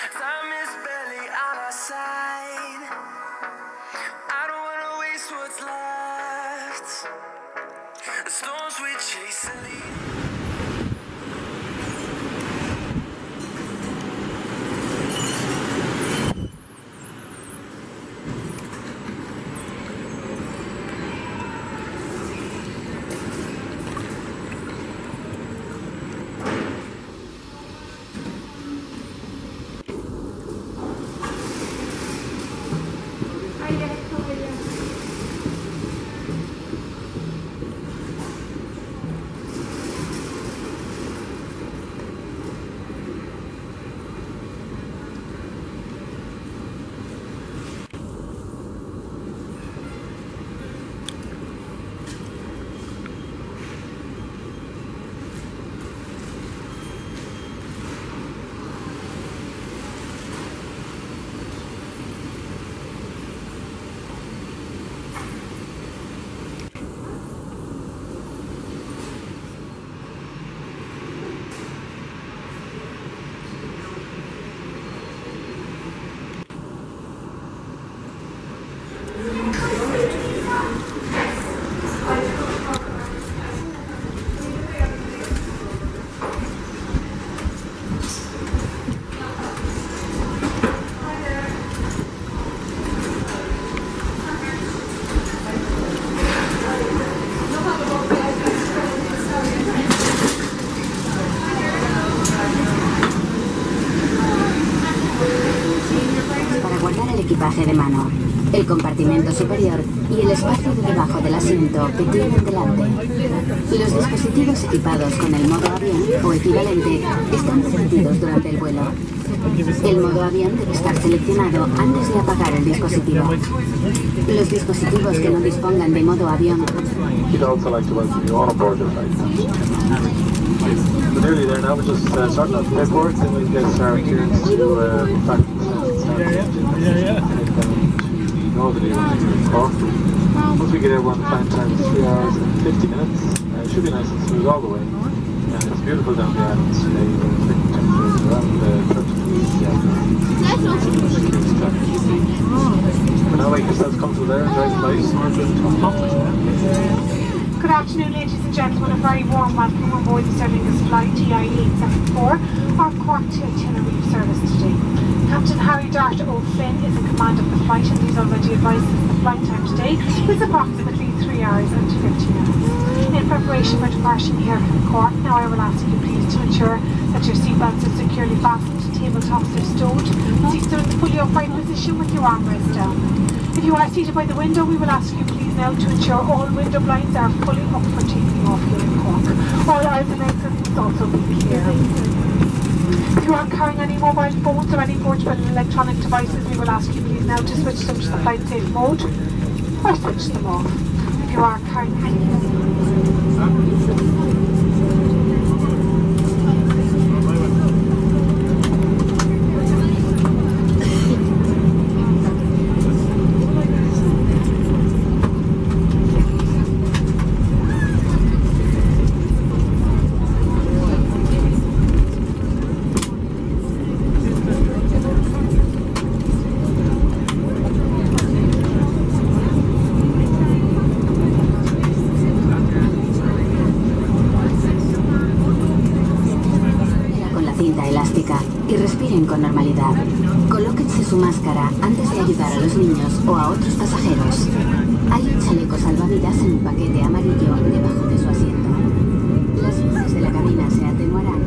Time is barely on our side. I don't wanna waste what's left. The storms we chase and leave. De mano, el compartimento superior y el espacio de debajo del asiento que tienen delante. Los dispositivos equipados con el modo avión o equivalente están permitidos durante el vuelo. El modo avión debe estar seleccionado antes de apagar el dispositivo. Los dispositivos que no dispongan de modo avión. Nearly there now, we're just starting off the paperwork, then we'll get our clearance to factory. Once we get everyone flying time, 3 hours and 50 minutes. It should be nice and smooth all the way. And it's beautiful down the island today. Temperatures around 30 degrees. But now make yourselves comfortable there and drive flight. Good afternoon, ladies and gentlemen. A very warm welcome on board the Aer Lingus flight EI874, our Cork to Tenerife service today. Captain Harry Darter O'Flynn is in command of the flight, and he's already advised us the flight time today is approximately 3 hours and 50 minutes. In preparation for departure here from Cork, now I will ask you please to ensure that your seatbelts are securely fastened, tabletops are stowed, seats are in the fully upright position with your armrests down. If you are seated by the window, we will ask you please now to ensure all window blinds are fully up for taking off here in Cork. All eyes and exits must also be clear. If you are carrying any mobile phones or any portable electronic devices, we will ask you please now to switch them to the flight safe mode or switch them off. If you are carrying any y respiren con normalidad. Colóquense su máscara antes de ayudar a los niños o a otros pasajeros. Hay un chaleco salvavidas en un paquete amarillo debajo de su asiento. Las luces de la cabina se atenuarán